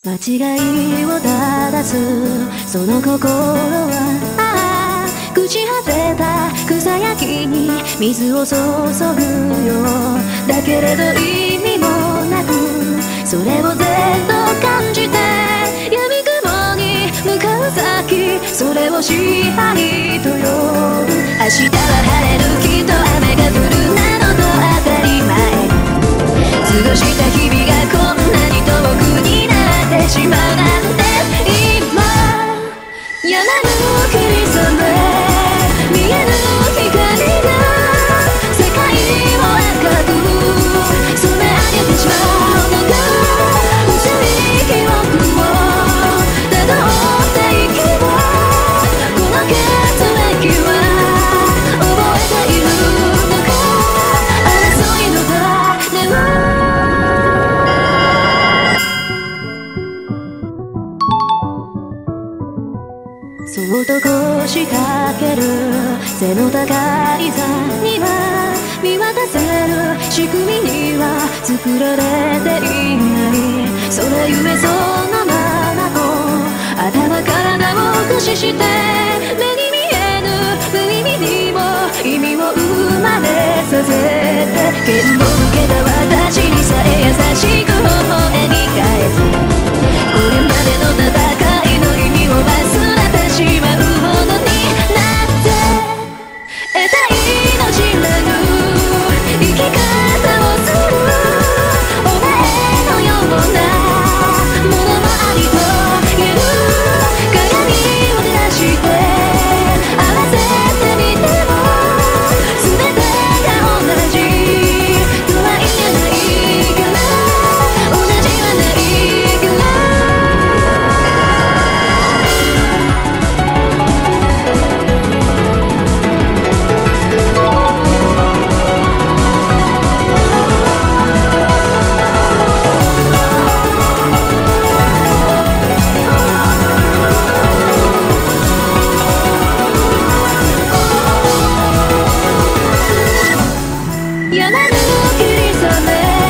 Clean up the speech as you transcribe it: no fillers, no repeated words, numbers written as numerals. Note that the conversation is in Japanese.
間違いを正すその心は朽ち果てた草焼きに水を注ぐよ。だけれど意味もなくそれをずっと感じて闇雲に向かう先それを支配と呼ぶ。明日は晴れるきっと雨が降るなどと当たり前過ごした日々がこんなに遠くになってしまうなんて今やまぬ霧雨見えぬ光が世界を赤く染め上げてしまうのか。薄い記憶をたどっていけばこの血液は覚えているのか。争いの種はそっと腰掛ける背の高い座には見渡せる仕組みには作られていない。それゆえそのままと頭体を駆使して目に見えぬ無意味にも意味を生まれさせて剣を受けた私にさえ優しく微笑み返す。これまでの戦いの意味を忘れてしまうほどになって得た命なる生き方をするお前のようなものもありと言える。鏡を照らして合わせてみても全てが同じとは言えないから同じはないから。やまぬ霧雨